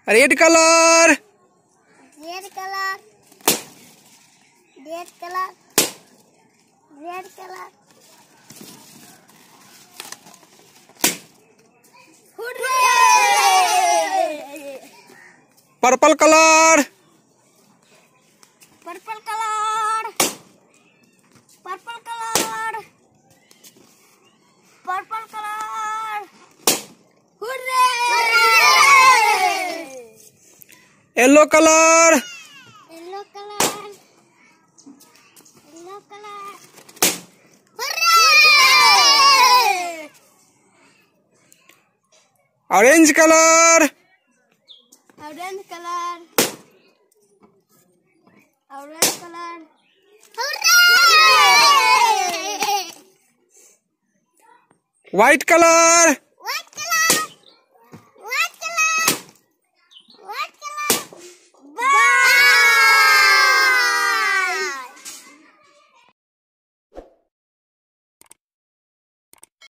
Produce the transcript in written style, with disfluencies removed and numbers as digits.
Red colour, red colour, red colour, red colour, purple colour, purple colour, purple colour, purple colour, hooray! Yellow colour, yellow colour, yellow colour, hooray! Orange colour, orange colour, orange colour, hooray! White colour,